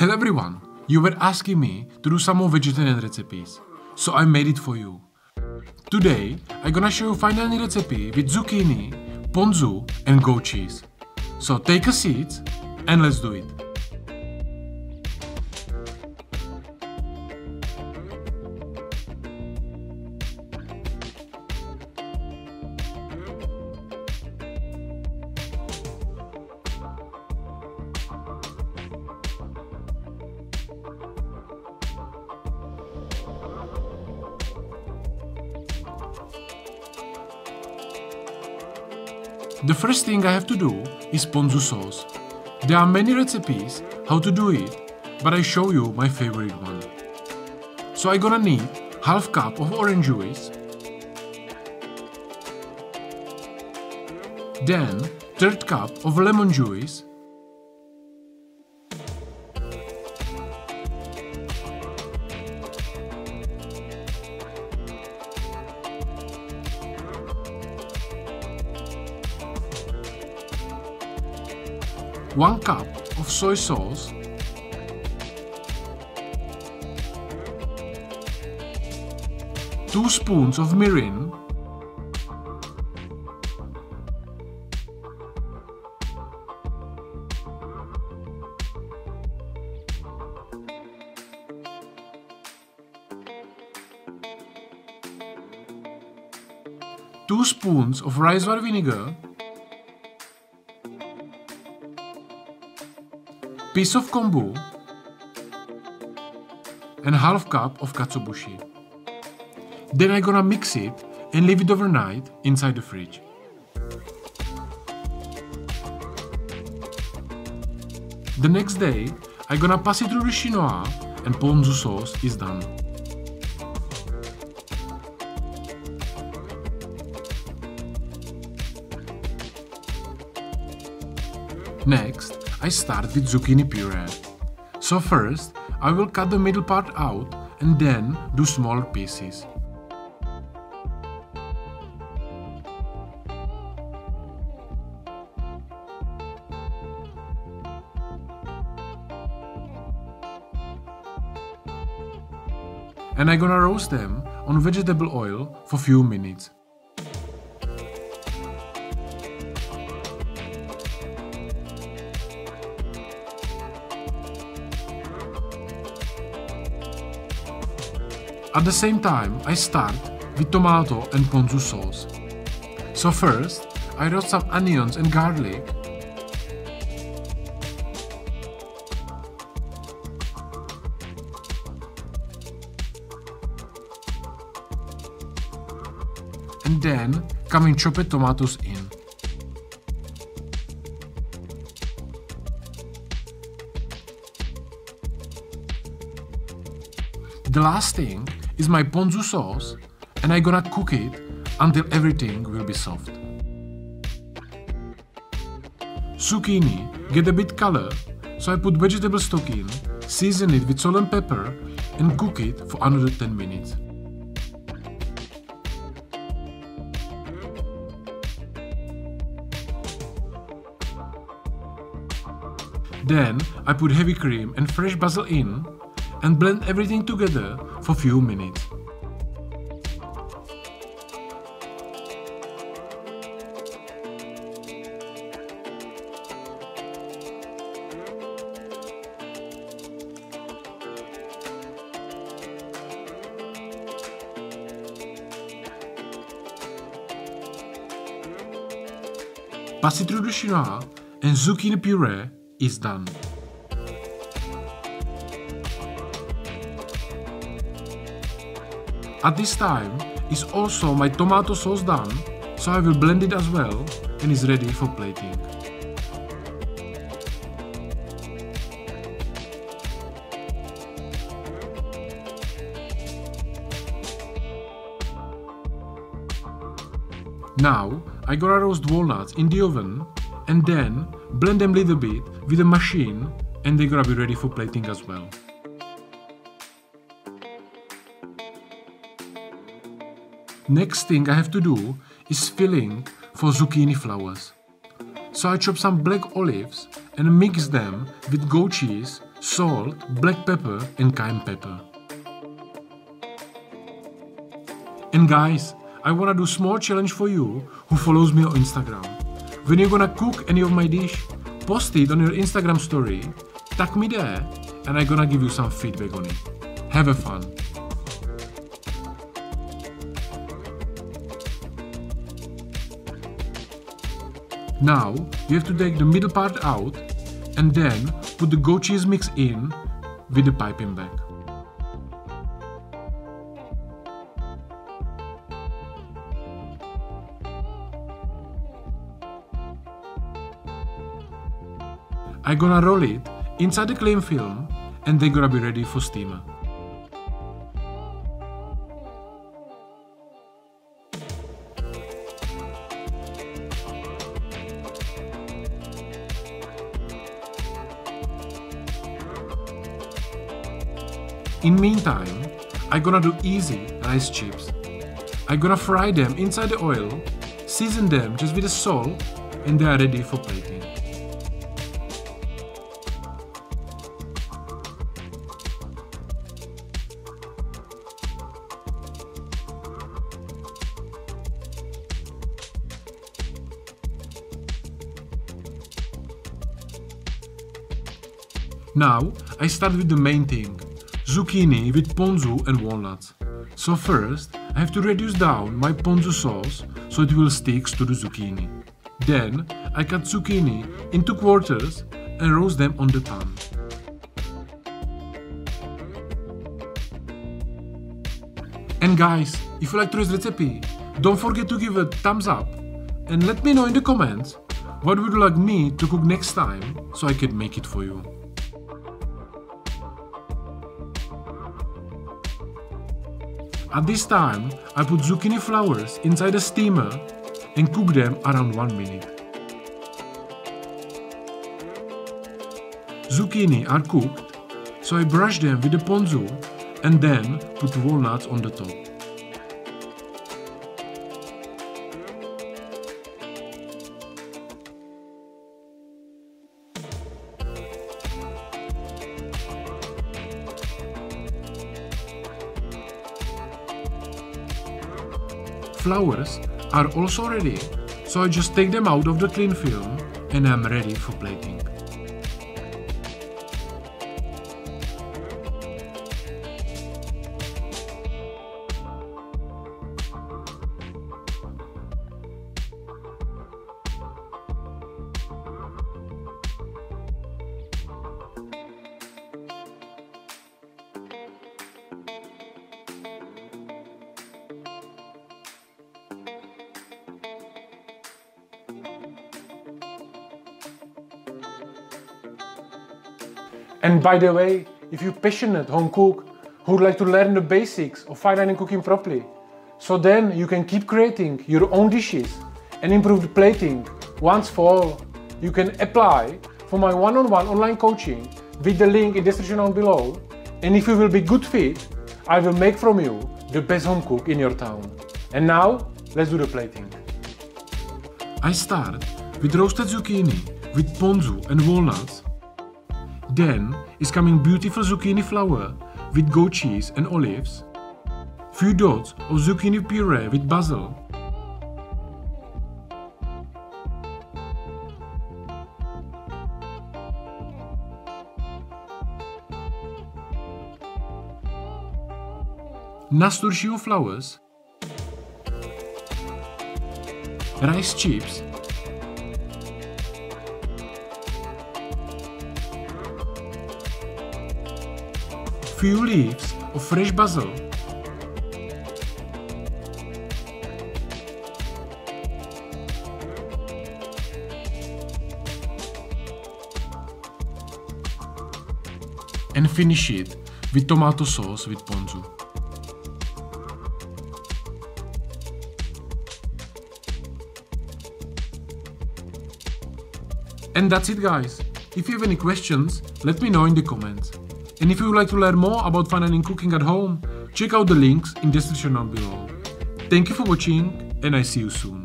Hello everyone, you were asking me to do some more vegetarian recipes, so I made it for you. Today, I'm gonna show you finally recipe with zucchini, ponzu and goat cheese. So take a seat and let's do it. The first thing I have to do is ponzu sauce. There are many recipes how to do it, but I show you my favorite one. So I'm gonna need half cup of orange juice, then third cup of lemon juice, one cup of soy sauce, two spoons of mirin, two spoons of rice water vinegar, piece of kombu and half cup of katsuobushi. Then I'm gonna mix it and leave it overnight inside the fridge. The next day, I'm gonna pass it through the chinois and ponzu sauce is done. Next, I start with zucchini puree. So first, I will cut the middle part out and then do smaller pieces. And I'm gonna roast them on vegetable oil for few minutes. At the same time, I start with tomato and ponzu sauce. So first, I roast some onions and garlic. And then come in chopped tomatoes in. The last thing is my ponzu sauce, and I'm gonna cook it until everything will be soft. Zucchini get a bit color, so I put vegetable stock in, season it with salt and pepper and cook it for another 10 minutes. Then I put heavy cream and fresh basil in and blend everything together for few minutes. Pass it through the chinois and zucchini puree is done. At this time is also my tomato sauce done, so I will blend it as well and is ready for plating. Now I gonna roast walnuts in the oven and then blend them a little bit with a machine and they're gonna be ready for plating as well. Next thing I have to do is filling for zucchini flowers. So I chop some black olives and mix them with goat cheese salt, black pepper and cayenne pepper. And guys, I wanna do small challenge for you who follows me on Instagram. When you're gonna cook any of my dish, post it on your Instagram story, tag me there, and I'm gonna give you some feedback on it. Have a fun! Now you have to take the middle part out and then put the goat cheese mix in with the piping bag. I'm gonna roll it inside the cling film and they're gonna be ready for steamer. In meantime, I'm gonna do easy rice chips. I'm gonna fry them inside the oil, season them just with the salt, and they are ready for plating. Now, I start with the main thing, zucchini with ponzu and walnuts. So first, I have to reduce down my ponzu sauce so it will stick to the zucchini. Then, I cut zucchini into quarters and roast them on the pan. And guys, if you like today's recipe, don't forget to give a thumbs up and let me know in the comments what would you like me to cook next time so I can make it for you. At this time, I put zucchini flowers inside a steamer and cook them around 1 minute. Zucchini are cooked, so I brush them with the ponzu and then put walnuts on the top. Flowers are also ready, so I just take them out of the cling film and I'm ready for plating. And by the way, if you're passionate home cook who would like to learn the basics of fine dining cooking properly, so then you can keep creating your own dishes and improve the plating once for all, you can apply for my one-on-one online coaching with the link in the description down below. And if you will be good fit, I will make from you the best home cook in your town. And now, let's do the plating. I start with roasted zucchini with ponzu and walnuts. Then is coming beautiful zucchini flower with goat cheese and olives, few dots of zucchini puree with basil, nasturtium flowers, rice chips, few leaves of fresh basil, and finish it with tomato sauce with ponzu. And that's it guys. If you have any questions, let me know in the comments. And if you would like to learn more about fine dining cooking at home, check out the links in the description down below. Thank you for watching and I see you soon.